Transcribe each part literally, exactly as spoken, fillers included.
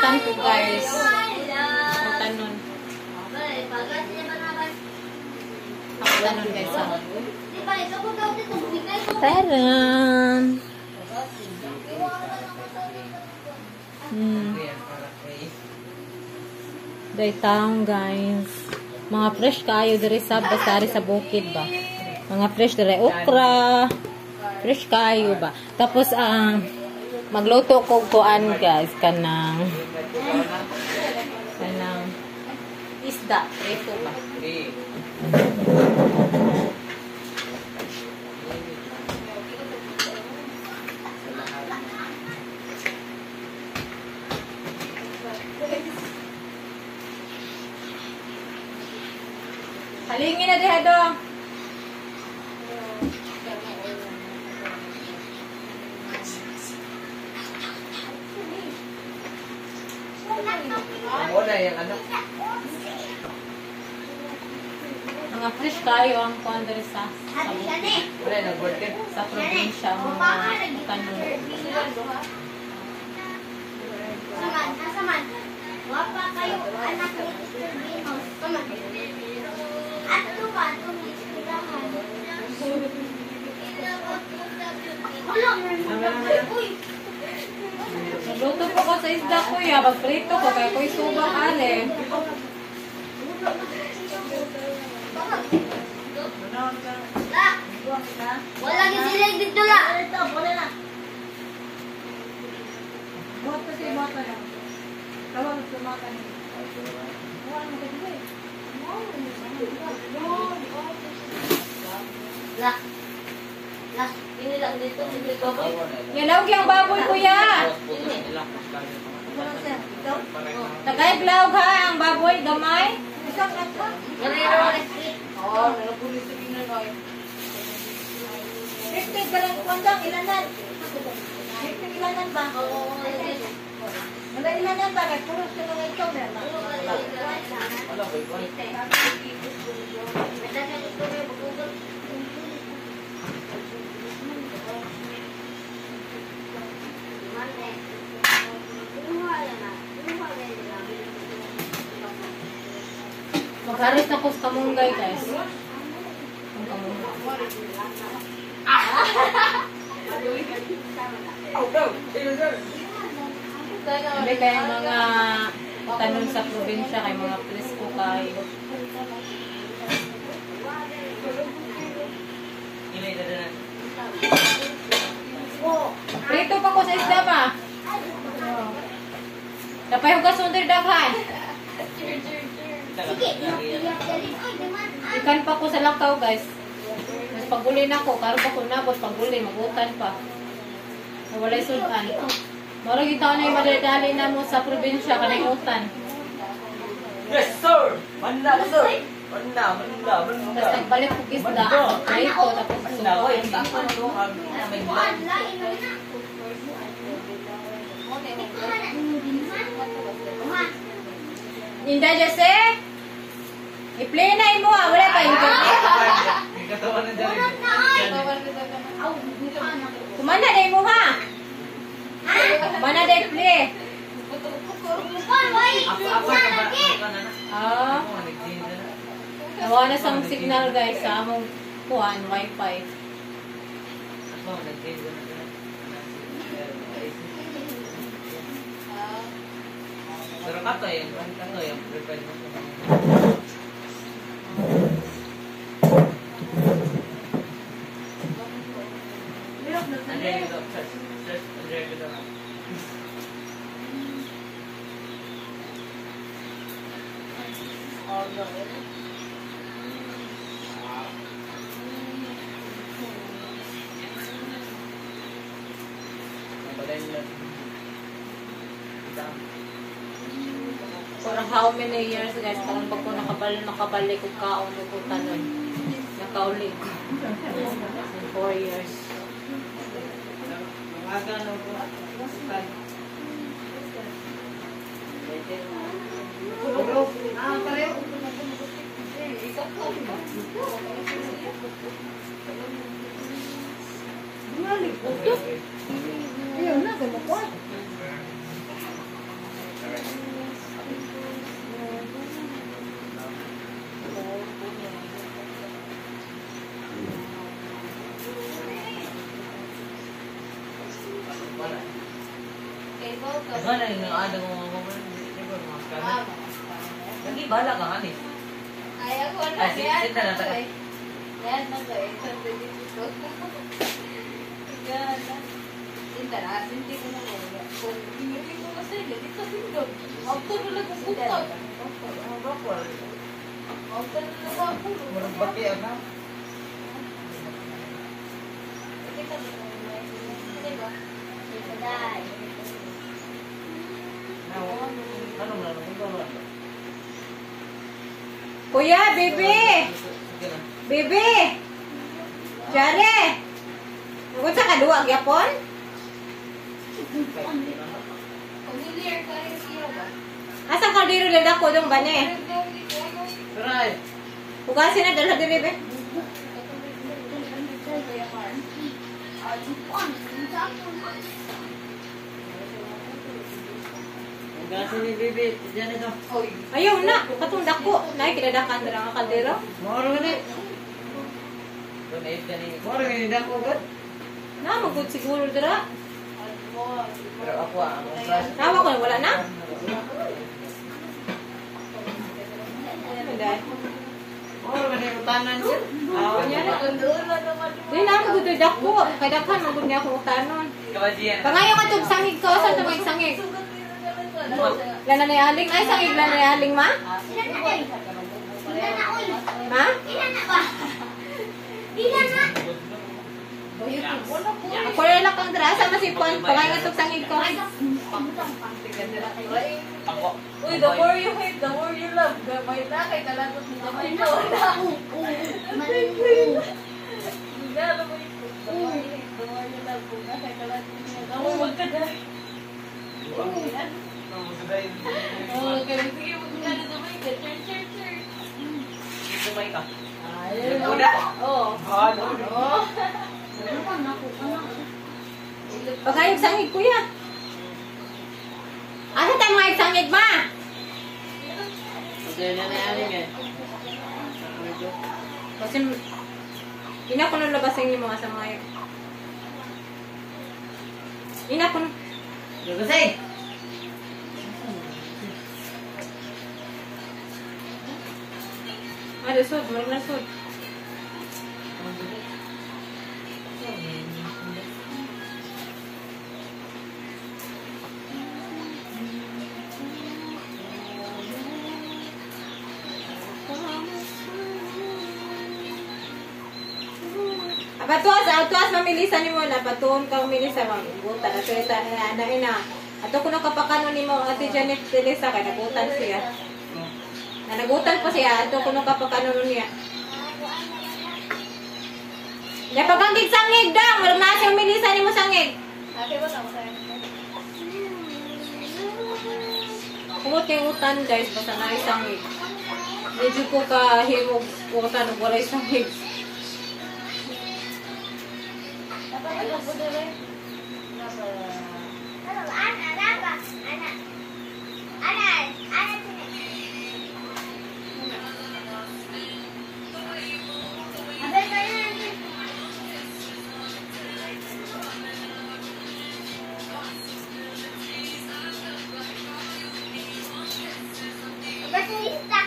Utanan ko guys. Utanan. Utanan guys. Taran. Hmm. Day taong guys. Mga fresh kayo diri sa basari sa bukid ba. Mga fresh diri okra. Fresh kayo ba. Tapos ang uh, magluto ko kuan guys kanang kanang isda preto ba. Halingin na diha dong. Wala yung ano. Mga fresh kayo ang kuan diri sa Wala nang birthday. sa probinsya mga kanon. Saman, saman. Wapa kayo anak ni Mister Benos. Saman. Ato ba itong ispirahan? Wala. Uy. Luto po ko sa isda kuya, magprito ko kaya ko'y subang ale. La. Wala gisilig dito la. Ito, wala na. Buhat kasi bata lang. Tawag sa mata niya. Wala mo kasi. La. La. Ini lang dito, hindi ko boy. Yalaw kiyang baboy kuya. Tagay glaw ha ang baboy gamay. Oh, nalapulis sa ginagay. Hektig ka lang kwandang ilanan. Hektig ilanan ba? Oo, Wala ilanan ba? Kaya puro sila ng ikaw na. Wala ba ikaw? Magharit na ko sa kamunggay guys. Ang kamunggay. Hindi kaya mga tanong sa probinsya kay mga presko kayo. Prito pa ko sa isda ba? Dapat yung kasundir daghan. Ikan pa ko sa lakaw guys. Mas paguli na ko, karon pa ko nabot paguli, magutan pa. Walay sudan. Moro kita na yung madadali na mo sa probinsya kanay utan. Yes sir! Manda sir! Manda, manda, manda. Tapos nagbalik ko isda. Prito tapos Manda, oy, sudan. tapos to ang may plan. Inda Jose? I-play na mo ah, wala pa internet. Katawan na dyan. Kumanda na mo ha? Kumanda na i-play. Apa-apa na ba? Ah, nawa na sa signal guys sa among kuhan, wifi. Ako, nag-change na na. Pero kato eh, kato eh, prepare mo. Andre, you go first. First, Andre, you go. Oh, no. For how many years guys, kung pag ko nakabalik, nakabalik ko kaon ko tanon. Nakaulit. Four years. Ah, pareho. Ayun na, kumukuha. Gana yung ada mo mga mga mga Lagi bala ka ani. Ay, ako na. Ay, sit- sit na lang tayo. Yan na ba? Ito, dito. Yan na. Sinta na, sinti ko na muna. Kung hindi ko kasi, hindi ka sindog. Auto na lang ang puto. Ang bakal. Auto na lang ang puto. Murag baki ana. Kita mo na yung hindi ba? Dito dahil. Ano na ano na. Kuya, bebe! Sige na. Bebe! Jare! Nagod sa kaluwag, yapon? Familiar ka rin siya ba? Asa ka diro leda ko dong bane? Try. Hugasin na dala diri be. Gasin ni Bibi, diyan ito. Ayaw na, katong dako. Nay kidadakan dira nga kaldero. Moro ni. Donate gani. Moro ni dako gud. Na magud siguro dira. Pero ako ang class. Tawa ko wala na. Dai. Moro gani utanan siya. Aw Nya na. Dulo naman. Di na magud dako. Kay dakan magud niya ko utanon. Kabajian. Pangayo ka tug sangig ko sa tumay sangig. Lana na aling ay sangig lana na aling ma? Ilan na ay? Ilan na uy? Ma? Ilan na ba? Ilan na? Ako na lang kang dira sa masipon. Pangayo ka tug sangig ko. Ako. Uy, the more you hate, the more you love. Gamay na kay kalagot ni gamay na. Galo mo ito. The more you hate, the more you love. Kung na kay kalagot ni gamay, wag ka na. Oh, kaya sige, wag ka na gamay ka. Chur, chur, chur. Sumay ka. Ayun. Uda. Oo. Ano? Oo. Pagayog sangig kuya. Asa tayo mga sangig ma? Diyan na na aling eh. Kasi ina ko nung labasin yung mga sa mga ina ko nung Kasi. ano sud, marag na sud. Patuas, atuas mamilisan nimo na patuon ka mamilisan magbuta na siya sa ana ina. Ato kuno kapakano nimo Ate Janet Telesa kay nagutan siya. Na nagutan po siya ato kuno kapakano niya. Ya paganggig sangig dang, wala na siyang milisan nimo sangig. Ate ba tama sa'yo? Kumot kay utan guys basta na sangig. Medyo ko ka himog utan ug walay sangig. Dapat ako po dere. Ano, ana, raba, ana. Ana, ana sini. Abel kayo nanti. Abel turista.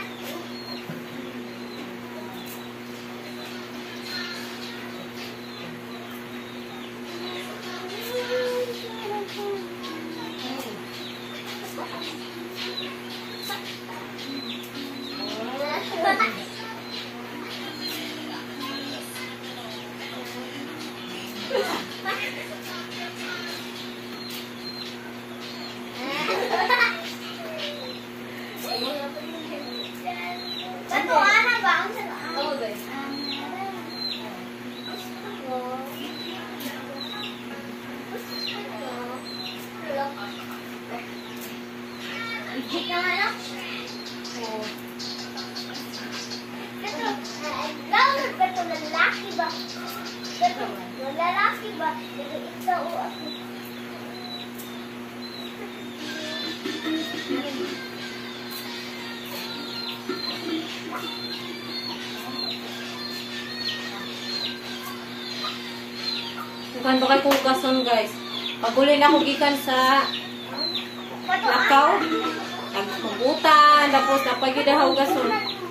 Bato, ana ba? Ang sa Oo, guys. Ikit na nga lang. Oo. Ito, download ba ito? Lalaki ba? Ito, lalaki ba? Ito, ito, ako. Bukan bakal ko kason guys. Paguli na ako gikan sa Lakaw. Nagpugutan. Tapos napagidahaw gason.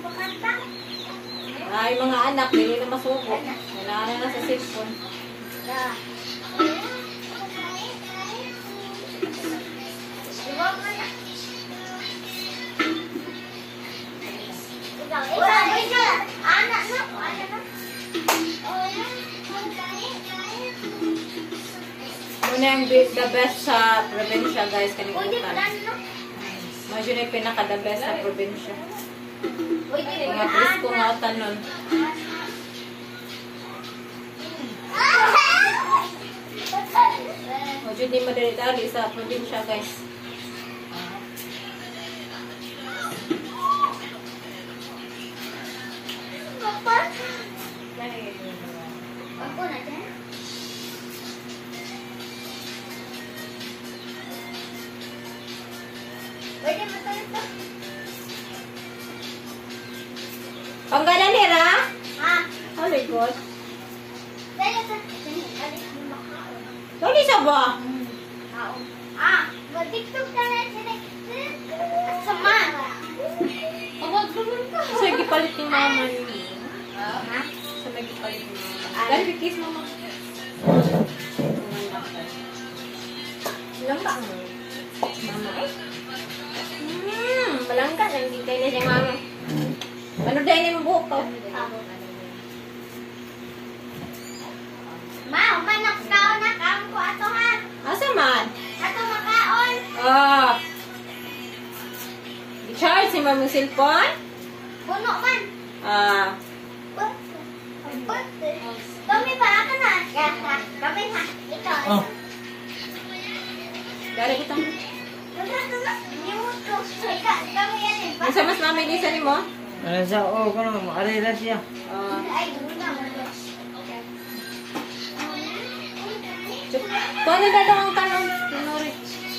Ay, mga anak, hindi na masuko. Wala na na sa cellphone. Muna yung be- the best sa probinsya, guys, kanimutan. Medyo na yung pinaka-the best sa probinsya. Mga presko nga tanon. Medyo di madali-dali sa probinsya, guys. Ako na dyan. Pwede mo ito ito. Panggalan nila? Ha? Oh my God. Pwede ito. Alis mo makaon. Lagi siya ba? Kaon. Ah, mag-tiktok ka na sila. Sama. Pagod naman ka. Sa gipalit ni mama niyo. Ha? Sa gipalit ni mama. Dahil kiss mama. Ilang ba ang mama eh? Hmm, malangga na hindi kayo na siya mama. Ano dahil niya mabuhok ko? Ma, umanak kaon na. Kaon ko ato ha. Asa man? Ato makaon. Ah. I-charge si mama yung cellphone? Puno man. Ah. Kami ba? Ako na. Kami ha. Ito. Oh. Dari kita. Kami yan eh. Masa mas mama yung isa ni mo? Ano sa oh, kano mo arira siya. Ah. Ay, una mo. Kung ano na daw ang tanong? Tinuri.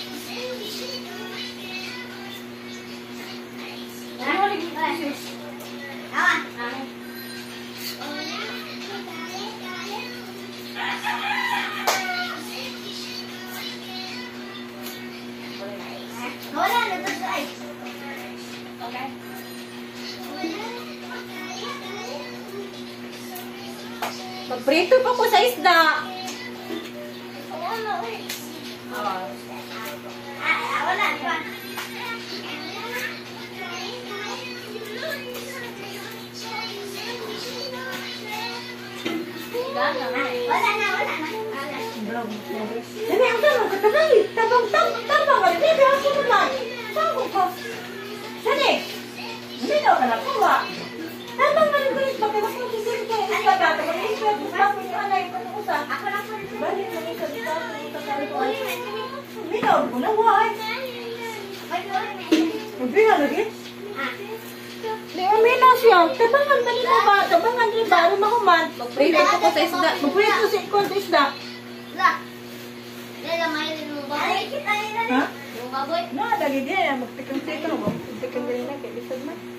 Awan. Wala na to ay. Okay. Magprito pa ko sa isda. Ano eh. Ah. Ah, wala pa. Wala na, wala na. Dali, ang tanong, katabang, tabang, tabang, tabang, hindi, pero ako naman. Tabang ko. Sani? Hindi daw ka nakuha. Tabang ka rin ko rin, bakit ako sisir ko. Ang bata, tabang rin ko, bakit yung anay ko nung usa. Ako lang po. Balik na rin sa dito, sa kari ko. Hindi daw ko nakuha. Magbira lagi? Di umina siya. Tabangan ba nito ba? Tabangan rin ba? Rumahuman. Magprito ko sa isda. Magprito si ko sa isda. Lah. Dala may rin mo baboy. Ha? Yung baboy. No, lagi din. Magtikang sito. Magtikang din na. Kaya bisag man.